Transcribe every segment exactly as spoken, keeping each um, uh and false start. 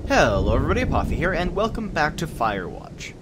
Hello everybody, Apophii here, and welcome back to Firewatch.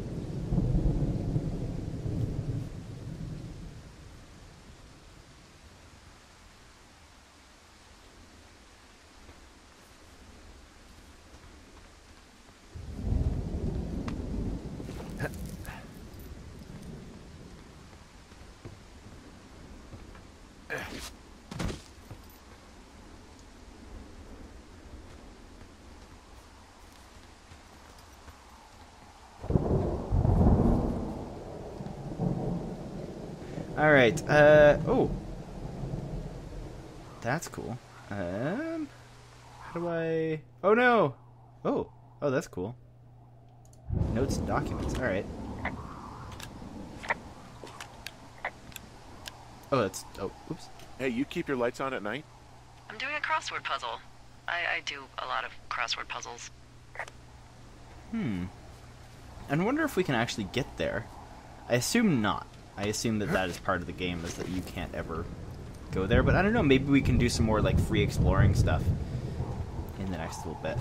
Alright, uh, oh. That's cool. Um, how do I... Oh no! Oh, oh that's cool. Notes and documents, alright. Oh, that's, oh, oops. Hey, you keep your lights on at night? I'm doing a crossword puzzle. I, I do a lot of crossword puzzles. Hmm. I wonder if we can actually get there. I assume not. I assume that that is part of the game, is that you can't ever go there. But I don't know, maybe we can do some more, like, free exploring stuff in the next little bit.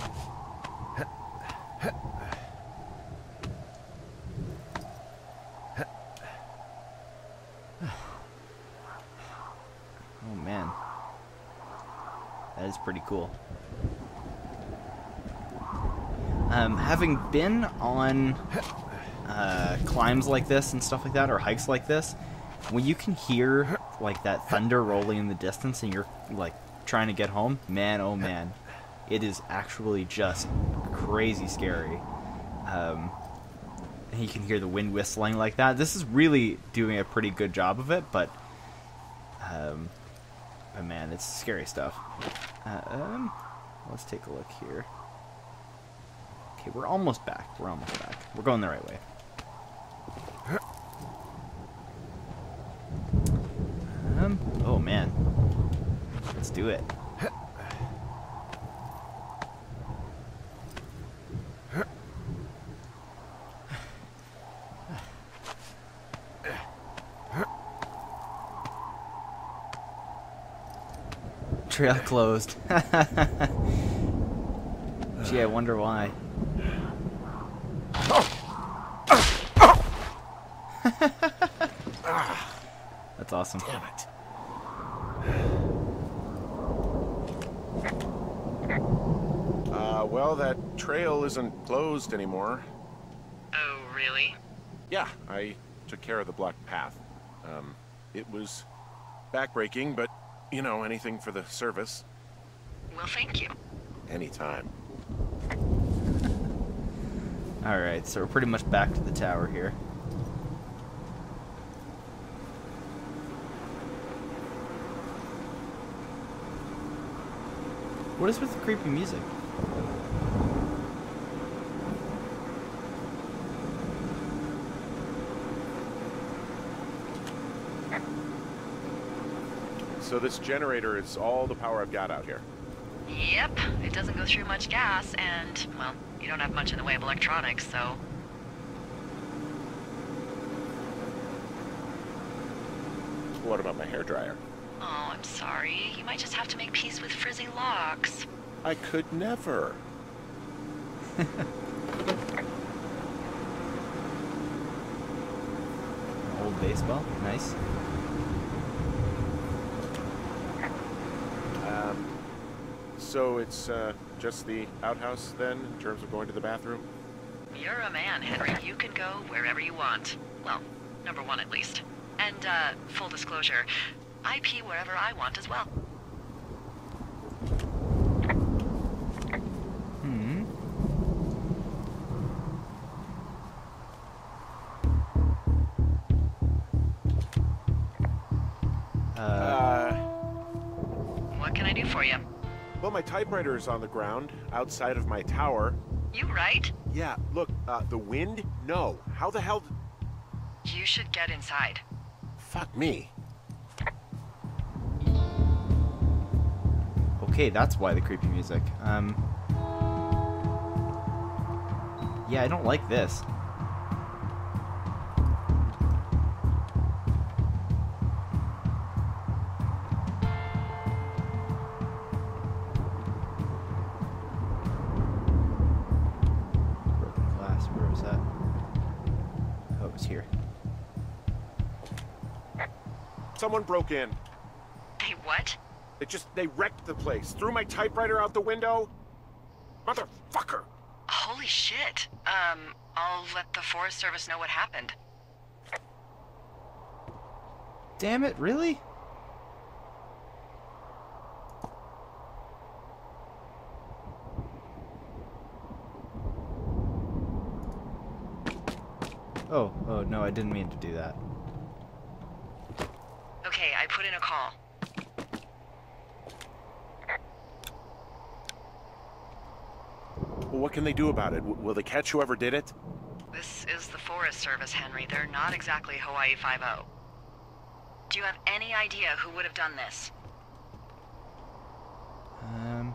Oh, man. That is pretty cool. Um, having been on... Uh, climbs like this and stuff like that, or hikes like this, when you can hear like that thunder rolling in the distance and you're like trying to get home, man oh man, it is actually just crazy scary. Um, and you can hear the wind whistling like that. This is really doing a pretty good job of it, but um, but man, it's scary stuff. Uh, um, let's take a look here. Okay, we're almost back. We're almost back. We're going the right way. Um, oh man. Let's do it. Trail closed. Gee, I wonder why. That's awesome. Damn it. Uh, well, that trail isn't closed anymore. Oh, really? Yeah, I took care of the blocked path. Um, it was backbreaking, but, you know, anything for the service. Well, thank you. Anytime. Alright, so we're pretty much back to the tower here. What is with the creepy music? So this generator is all the power I've got out here. Yep, it doesn't go through much gas, and, well, you don't have much in the way of electronics, so... What about my hairdryer? Oh, I'm sorry. You might just have to make peace with frizzy locks. I could never. Old baseball, nice. Um, so it's uh, just the outhouse then, in terms of going to the bathroom? You're a man, Henry. You can go wherever you want. Well, number one at least. And, uh, full disclosure, I pee wherever I want as well. Hmm. Uh, Uh, What can I do for you? well, my typewriter is on the ground, outside of my tower. You right? Yeah, look, uh, the wind? No. How the hell did... You should get inside. Fuck me. okay, that's why the creepy music. Um. Yeah, I don't like this. here. Someone broke in. They what? They just, they wrecked the place. Threw my typewriter out the window. Motherfucker. Holy shit. Um, I'll let the Forest Service know what happened. Damn it, really? Oh, oh no, I didn't mean to do that. Okay, I put in a call. Well, what can they do about it? W will they catch whoever did it? This is the Forest Service, Henry. They're not exactly Hawaii Five-O. Do you have any idea who would have done this? Um...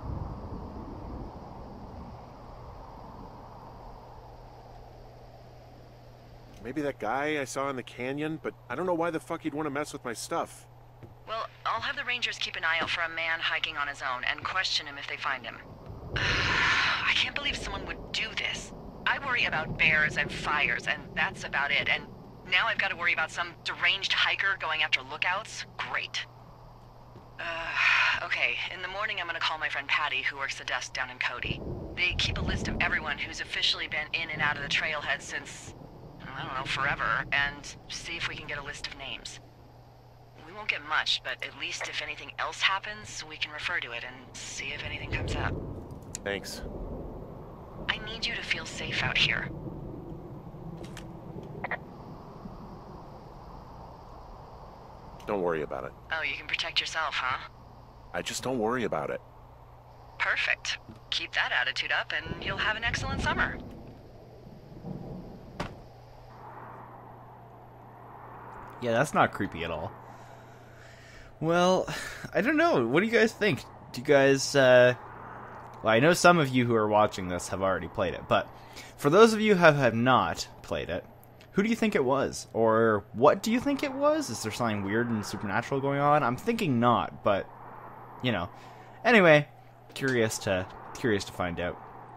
Maybe that guy I saw in the canyon, but I don't know why the fuck he'd want to mess with my stuff. Well, I'll have the Rangers keep an eye out for a man hiking on his own and question him if they find him. I can't believe someone would do this. I worry about bears and fires, and that's about it. And now I've got to worry about some deranged hiker going after lookouts? Great. Uh, okay, in the morning I'm gonna call my friend Patty, who works the desk down in Cody. They keep a list of everyone who's officially been in and out of the trailhead since, I don't know, forever, and see if we can get a list of names. We won't get much, but at least if anything else happens, we can refer to it and see if anything comes up. Thanks. I need you to feel safe out here. Don't worry about it. Oh, you can protect yourself, huh? I just don't worry about it. Perfect. Keep that attitude up and you'll have an excellent summer. Yeah, that's not creepy at all. Well, I don't know. What do you guys think? Do you guys, uh... Well, I know some of you who are watching this have already played it, but for those of you who have, have not played it, who do you think it was? Or what do you think it was? Is there something weird and supernatural going on? I'm thinking not, but, you know. Anyway, curious to, curious to find out.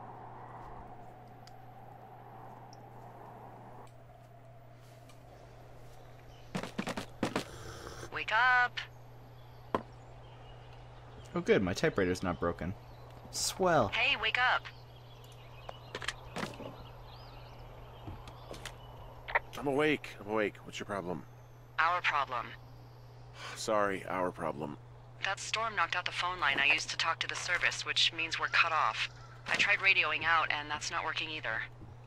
Wake up! Oh good, my typewriter's not broken. Swell. Hey, wake up! I'm awake. I'm awake. What's your problem? Our problem. Sorry, our problem. That storm knocked out the phone line I used to talk to the service, which means we're cut off. I tried radioing out, and that's not working either.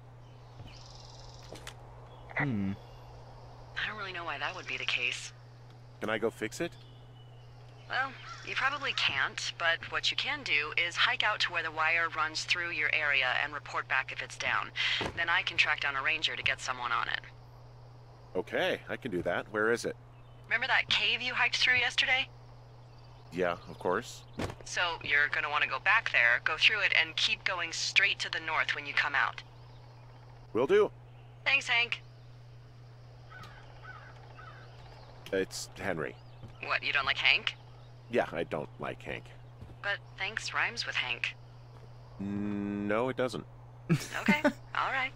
Hmm. I don't really know why that would be the case. Can I go fix it? Well, you probably can't, but what you can do is hike out to where the wire runs through your area and report back if it's down. Then I can track down a ranger to get someone on it. Okay, I can do that. Where is it? Remember that cave you hiked through yesterday? Yeah, of course. So you're gonna want to go back there, go through it, and keep going straight to the north when you come out. Will do. Thanks, Hank. It's Henry. What, you don't like Hank? Yeah, I don't like Hank. But thanks rhymes with Hank. No, it doesn't. Okay, all right.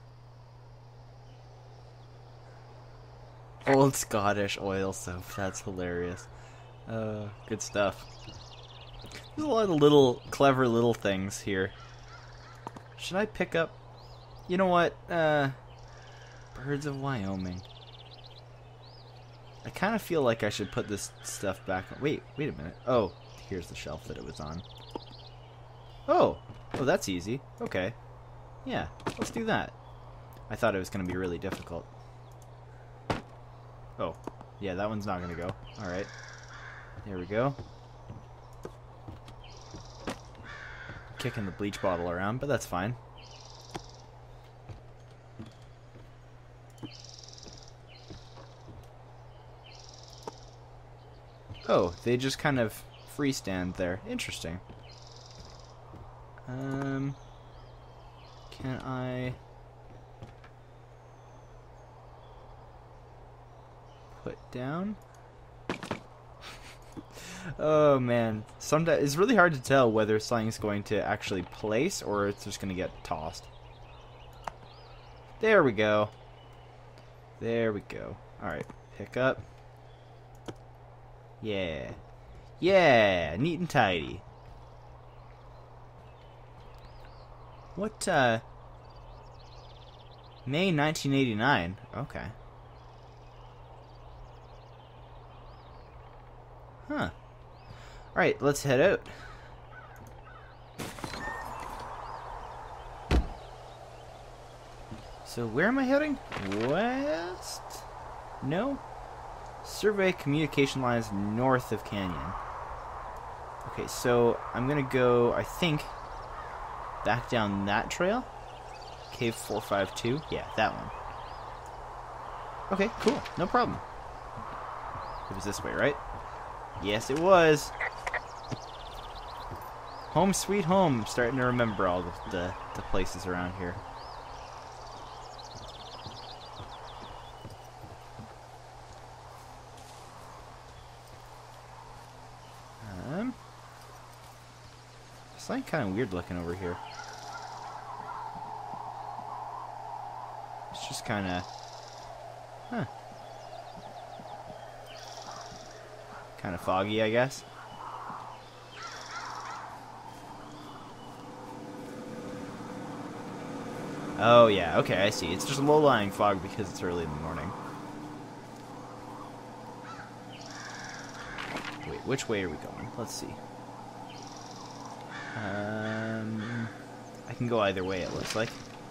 Old Scottish oil soap. That's hilarious. Uh, good stuff. There's a lot of little, clever little things here. Should I pick up... You know what? Uh, Birds of Wyoming. I kind of feel like I should put this stuff back on. Wait, wait a minute. Oh, here's the shelf that it was on. Oh, oh, that's easy. Okay. Yeah, let's do that. I thought it was going to be really difficult. Oh, yeah, that one's not going to go. Alright. There we go. Kicking the bleach bottle around, but that's fine. Oh, they just kind of freestand there. Interesting. Um, can I put down? Oh man, sometimes it's really hard to tell whether something's going to actually place or it's just going to get tossed. There we go. There we go. Alright, pick up. Yeah. Yeah, neat and tidy. What, uh... May nineteen eighty-nine. Okay. Huh. Alright, let's head out. So where am I heading? West? No? Survey communication lines north of Canyon. Okay, so I'm gonna go, I think, back down that trail. Cave four five two. Yeah, that one. Okay, cool. No problem. It was this way, right? Yes, it was. Home sweet home. I'm starting to remember all the, the, the places around here. Um, it's like kind of weird looking over here. It's just kind of, huh? Kind of foggy, I guess. Oh yeah, okay, I see. It's just low-lying fog because it's early in the morning. Wait, which way are we going? Let's see. Um, I can go either way, it looks like.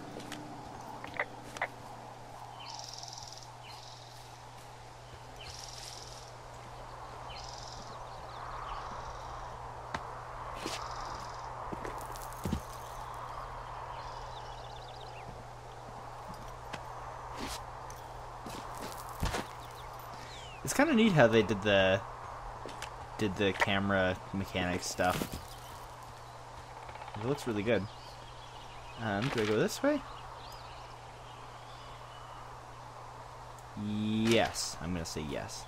It's kind of neat how they did the did the camera mechanics stuff. It looks really good. Um, do I go this way? Yes, I'm gonna say yes.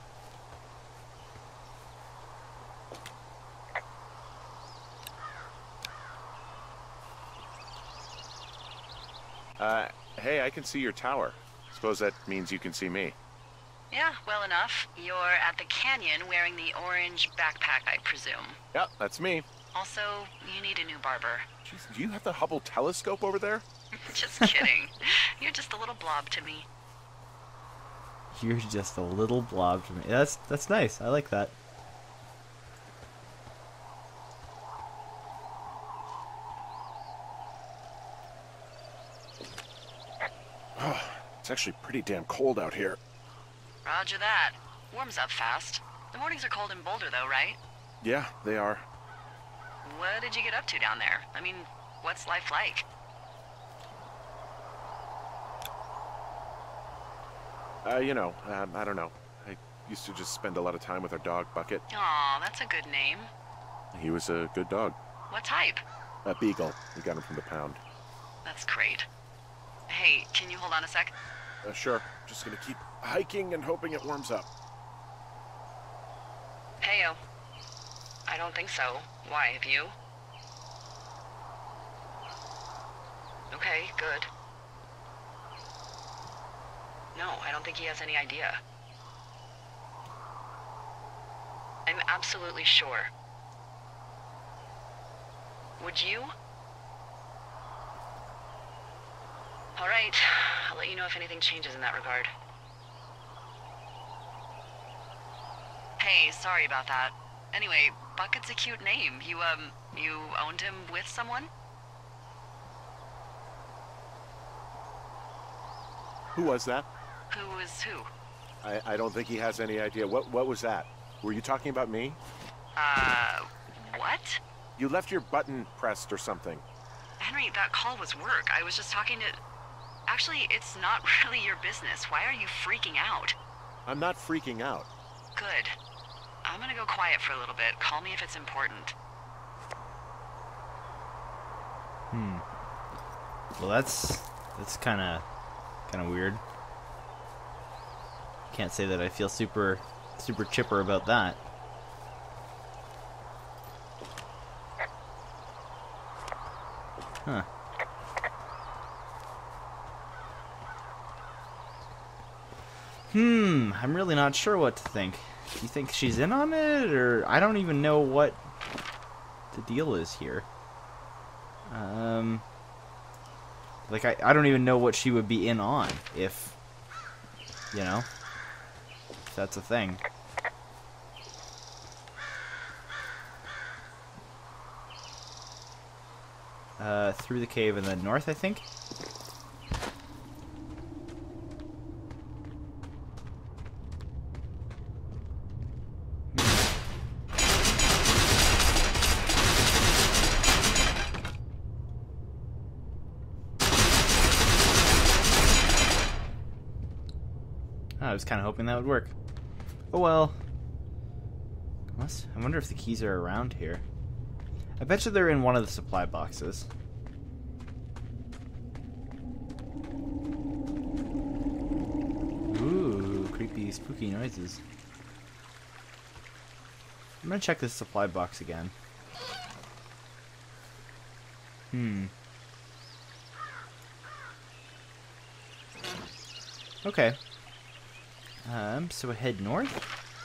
Uh, hey, I can see your tower. Suppose that means you can see me. Yeah, well enough. You're at the canyon wearing the orange backpack, I presume. Yeah, that's me. Also, you need a new barber. Jeez, do you have the Hubble telescope over there? Just kidding. You're just a little blob to me. You're just a little blob to me. That's that's nice. I like that. Oh, it's actually pretty damn cold out here. Roger that. Warms up fast. The mornings are cold in Boulder, though, right? Yeah, they are. What did you get up to down there? I mean, what's life like? Uh, you know, um, I don't know. I used to just spend a lot of time with our dog, Bucket. Aw, that's a good name. He was a good dog. What type? A beagle. We got him from the pound. That's great. Hey, can you hold on a sec? Uh, sure. Just gonna keep hiking and hoping it warms up. Heyo. I don't think so. Why, have you? Okay, good. No, I don't think he has any idea. I'm absolutely sure. Would you? All right, I'll let you know if anything changes in that regard. Hey, sorry about that. Anyway, Bucket's a cute name. You, um, you owned him with someone? Who was that? Who is who? I, I don't think he has any idea. What what was that? Were you talking about me? Uh, what? You left your button pressed or something. Henry, that call was work. I was just talking to... Actually, it's not really your business. Why are you freaking out? I'm not freaking out. Good. I'm gonna go quiet for a little bit. Call me if it's important. Hmm. Well, that's that's kind of kind of weird. Can't say that I feel super super chipper about that. Huh. Hmm, I'm really not sure what to think. Do you think she's in on it, or I don't even know what the deal is here. Um, like I, I don't even know what she would be in on if, you know, if that's a thing. Uh, through the cave in the north, I think. I was kind of hoping that would work. Oh well. Must, I wonder if the keys are around here. I bet you they're in one of the supply boxes. Ooh, creepy, spooky noises. I'm gonna check this supply box again. Hmm. Okay. Um, so head north?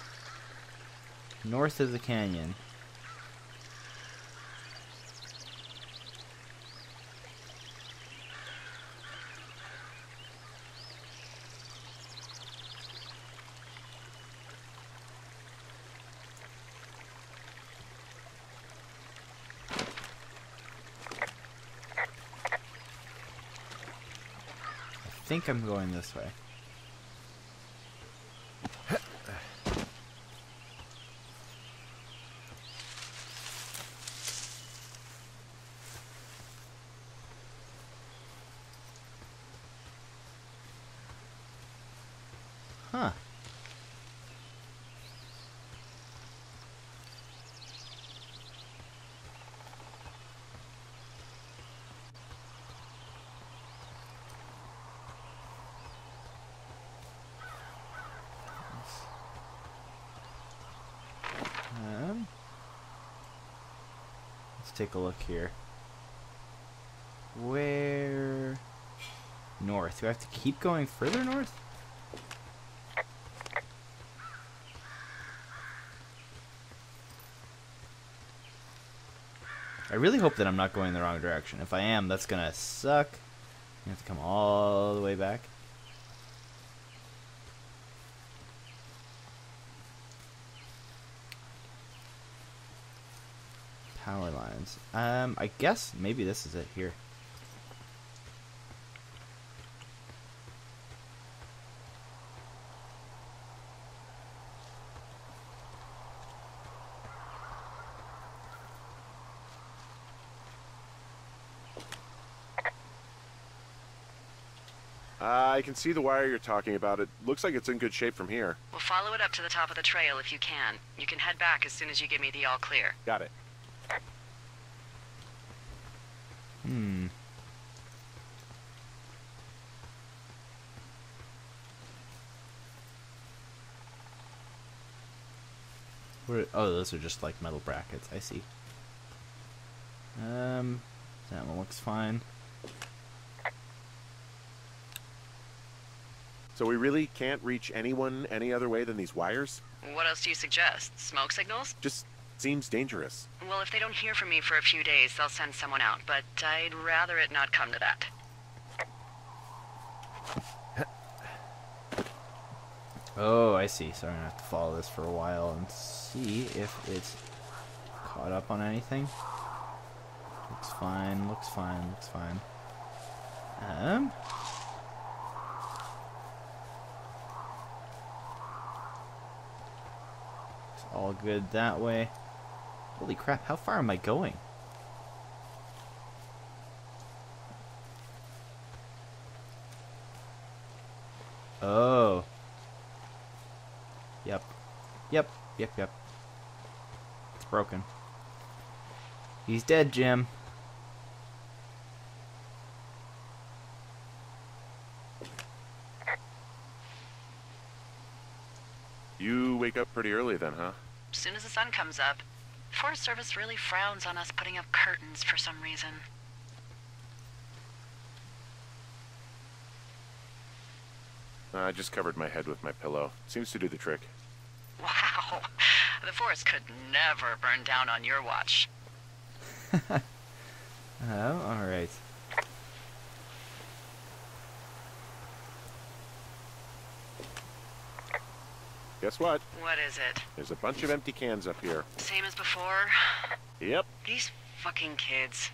North of the canyon. I think I'm going this way. Huh. Um, let's take a look here. Where? North. Do I have to keep going further north? I really hope that I'm not going the wrong direction. If I am, that's gonna suck. I have to come all the way back. Power lines. Um, I guess maybe this is it here. Uh, I can see the wire you're talking about. It looks like it's in good shape from here. We'll follow it up to the top of the trail if you can. You can head back as soon as you give me the all clear. Got it. Hmm. Where, oh, those are just like metal brackets. I see. Um, that one looks fine. So we really can't reach anyone any other way than these wires? What else do you suggest? Smoke signals? Just seems dangerous. Well, if they don't hear from me for a few days, they'll send someone out, but I'd rather it not come to that. Oh, I see. So I'm gonna have to follow this for a while and see if it's caught up on anything. Looks fine, looks fine, looks fine. Um... It's all good that way. Holy crap, how far am I going? Oh. Yep. Yep, yep, yep. It's broken. He's dead, Jim. You wake up pretty early then, huh? As soon as the sun comes up. Forest Service really frowns on us putting up curtains for some reason. I just covered my head with my pillow. Seems to do the trick. Wow. The forest could never burn down on your watch. Oh, alright. Guess what? What is it? There's a bunch of empty cans up here. Same as before? Yep. These fucking kids.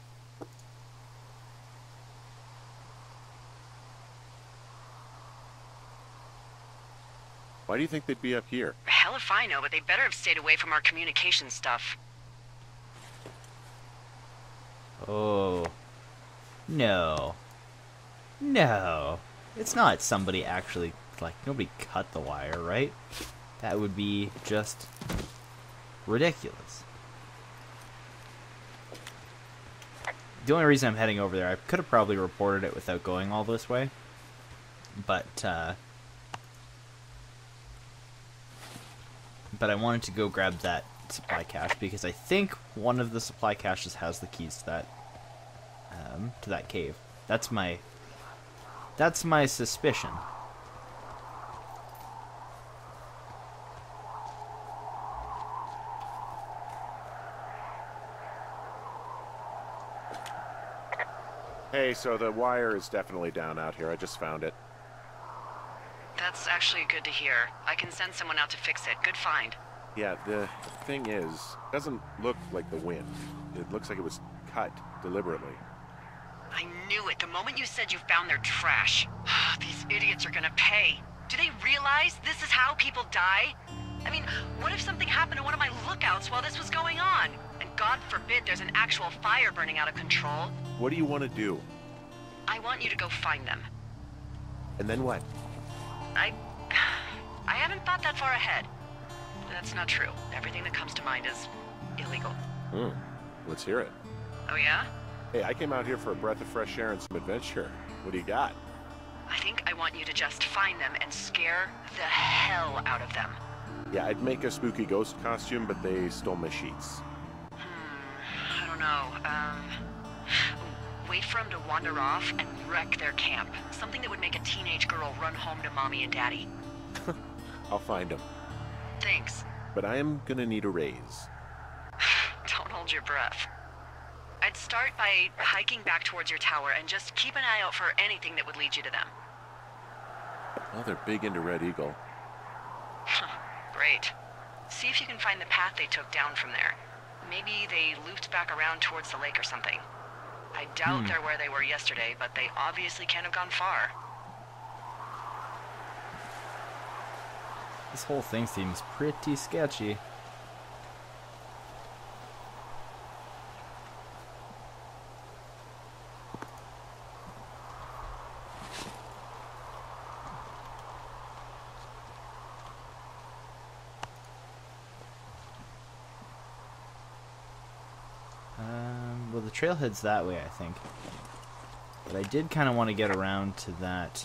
Why do you think they'd be up here? Hell if I know, but they better have stayed away from our communication stuff. Oh. No. No. It's not somebody actually, like, nobody cut the wire, right? That would be just ridiculous. The only reason I'm heading over there, I could have probably reported it without going all this way. But, uh... But I wanted to go grab that supply cache because I think one of the supply caches has the keys to that um, to that cave. That's my that's my suspicion. Hey, so the wire is definitely down out here. I just found it. That's actually good to hear. I can send someone out to fix it. Good find. Yeah, the thing is, it doesn't look like the wind. It looks like it was cut deliberately. I knew it the moment you said you found their trash. These idiots are gonna pay. Do they realize this is how people die? I mean, what if something happened to one of my lookouts while this was going on? And God forbid there's an actual fire burning out of control. What do you want to do? I want you to go find them. And then what? I... I haven't thought that far ahead. That's not true. Everything that comes to mind is illegal. Hmm. Let's hear it. Oh yeah? Hey, I came out here for a breath of fresh air and some adventure. What do you got? I think I want you to just find them and scare the hell out of them. Yeah, I'd make a spooky ghost costume, but they stole my sheets. Hmm, I don't know. Um, wait for them to wander off and wreck their camp. Something that would make a teenage girl run home to mommy and daddy. I'll find them. Thanks. But I am gonna need a raise. Don't hold your breath. I'd start by hiking back towards your tower and just keep an eye out for anything that would lead you to them. Well, they're big into Red Eagle. Great. See if you can find the path they took down from there. Maybe they looped back around towards the lake or something. I doubt Hmm. they're where they were yesterday, but they obviously can't have gone far. This whole thing seems pretty sketchy. Um, well, the trailhead's that way, I think. But I did kind of want to get around to that.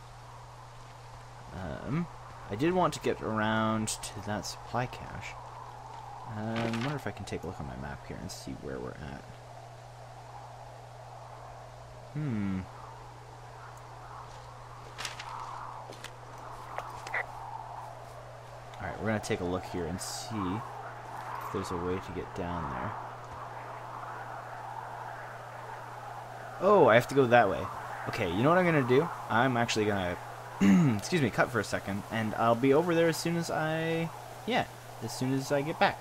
Um, I did want to get around to that supply cache. Um, I wonder if I can take a look on my map here and see where we're at. Hmm. Alright, we're going to take a look here and see if there's a way to get down there. Oh, I have to go that way. Okay, you know what I'm going to do? I'm actually going to, excuse me, cut for a second, and I'll be over there as soon as I, yeah, as soon as I get back.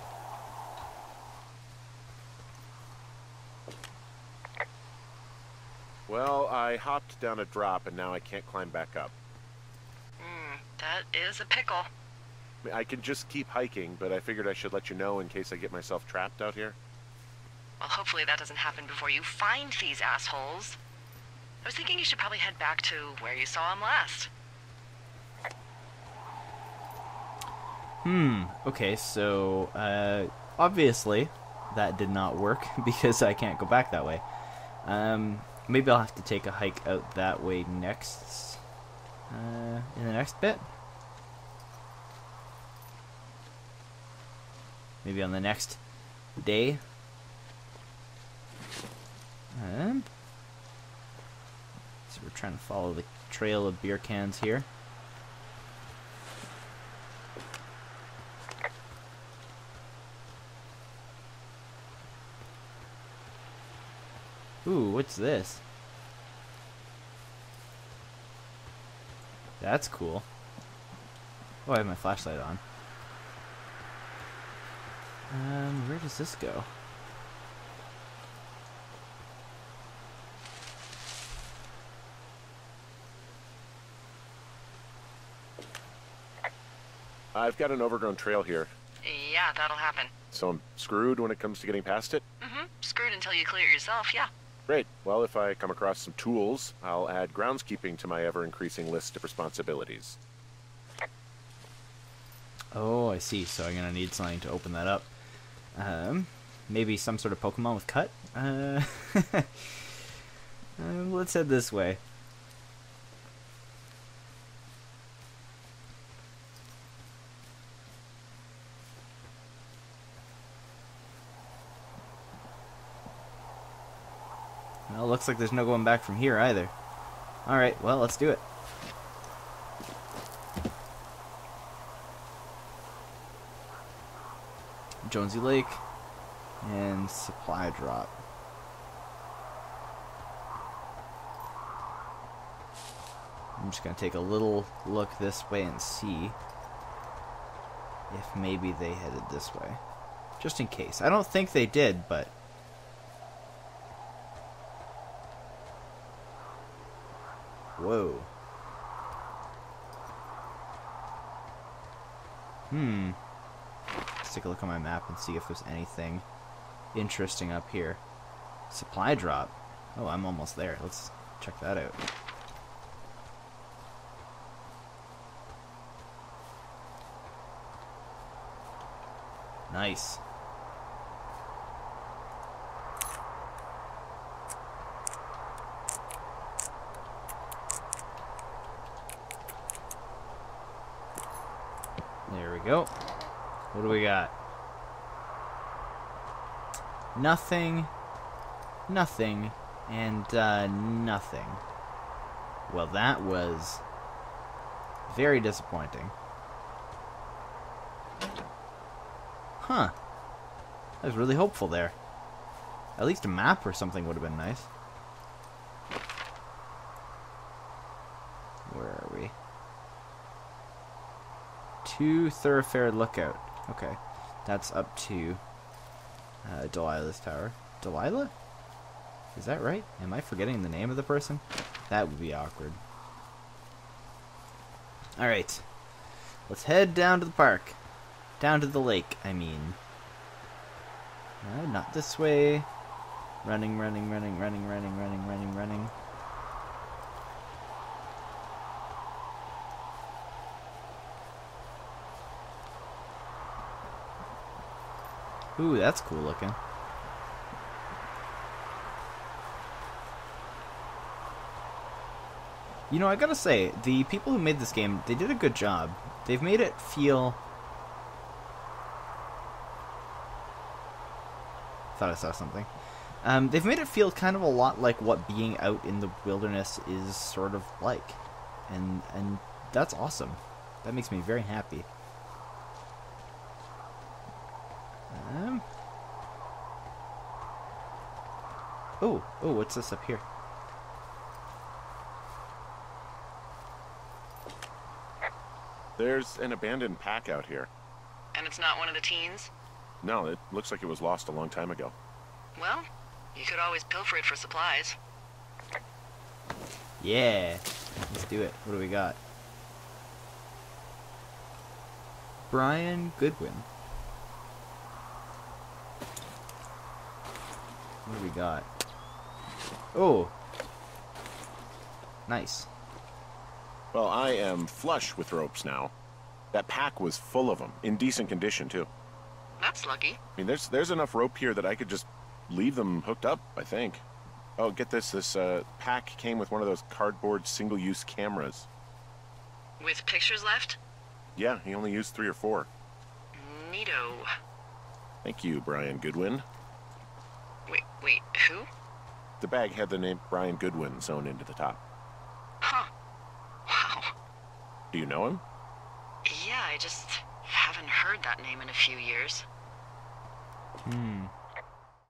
Well, I hopped down a drop and now I can't climb back up. Hmm, that is a pickle. I mean, I can just keep hiking, but I figured I should let you know in case I get myself trapped out here. Well, hopefully that doesn't happen before you find these assholes. I was thinking you should probably head back to where you saw them last. Hmm, okay, so, uh, obviously, that did not work because I can't go back that way. Um, maybe I'll have to take a hike out that way next, uh, in the next bit? Maybe on the next day? Um, so we're trying to follow the trail of beer cans here. Ooh, what's this? That's cool. Oh, I have my flashlight on. Um, where does this go? I've got an overgrown trail here, Yeah, that'll happen. so I'm screwed when it comes to getting past it. Mm-hmm. Screwed until you clear it yourself, yeah. Great. Well, if I come across some tools, I'll add groundskeeping to my ever-increasing list of responsibilities. Oh, I see. So I'm gonna need something to open that up. Um, maybe some sort of Pokemon with cut? Uh, um, let's head this way. Well, looks like there's no going back from here either. Alright, well, let's do it. Jonesy Lake and supply drop. I'm just gonna take a little look this way and see if maybe they headed this way. Just in case. I don't think they did, but whoa. Hmm. Let's take a look on my map and see if there's anything interesting up here. Supply drop. Oh, I'm almost there. Let's check that out. Nice. There we go. What do we got? Nothing, nothing, and uh, nothing. Well, that was very disappointing. Huh. I was really hopeful there. At least a map or something would have been nice. Where are we? Two Thoroughfare Lookout. Okay. That's up to uh, Delilah's tower. Delilah? Is that right? Am I forgetting the name of the person? That would be awkward. Alright. Let's head down to the park. Down to the lake, I mean. No, not this way. Running, running, running, running, running, running, running, running. Ooh, that's cool looking. You know, I gotta say, the people who made this game, they did a good job. They've made it feel... Thought I saw something. Um, they've made it feel kind of a lot like what being out in the wilderness is sort of like. And, and that's awesome. That makes me very happy. Um. Oh, oh, what's this up here? There's an abandoned pack out here. And it's not one of the teens? No, it looks like it was lost a long time ago. Well, you could always pilfer it for supplies. Yeah, let's do it. What do we got? Brian Goodwin. What do we got? Oh, nice. Well, I am flush with ropes now. That pack was full of them, in decent condition, too. That's lucky. I mean, there's there's enough rope here that I could just leave them hooked up, I think. Oh, get this. This uh, pack came with one of those cardboard single-use cameras. With pictures left? Yeah, he only used three or four. Neato. Thank you, Brian Goodwin. Wait, wait, who? The bag had the name Brian Goodwin sewn into the top. Huh. Wow. Do you know him? Yeah, I just haven't heard that name in a few years. Hmm.